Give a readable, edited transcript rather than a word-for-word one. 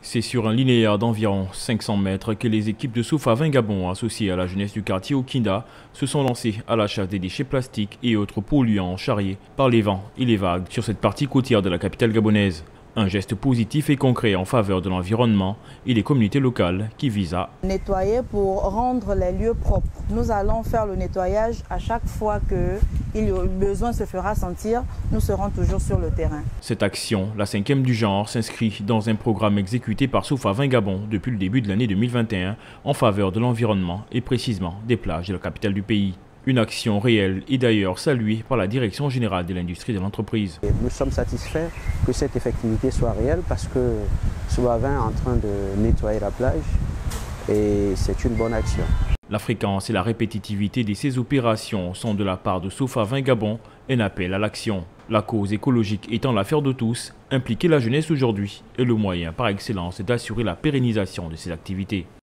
C'est sur un linéaire d'environ 500 mètres que les équipes de Soufa Vingabon, associées à la jeunesse du quartier Okinda, se sont lancées à la chasse des déchets plastiques et autres polluants charriés par les vents et les vagues sur cette partie côtière de la capitale gabonaise. Un geste positif et concret en faveur de l'environnement et des communautés locales qui vise à nettoyer pour rendre les lieux propres. Nous allons faire le nettoyage à chaque fois que le besoin se fera sentir. Nous serons toujours sur le terrain. Cette action, la 5e du genre, s'inscrit dans un programme exécuté par Soufa Vingabon depuis le début de l'année 2021 en faveur de l'environnement et précisément des plages de la capitale du pays. Une action réelle et d'ailleurs saluée par la Direction générale de l'industrie de l'entreprise. Nous sommes satisfaits que cette effectivité soit réelle parce que Soufa Ving est en train de nettoyer la plage et c'est une bonne action. La fréquence et la répétitivité de ces opérations sont de la part de Soufa Vingabon un appel à l'action. La cause écologique étant l'affaire de tous, impliquer la jeunesse aujourd'hui est le moyen par excellence d'assurer la pérennisation de ces activités.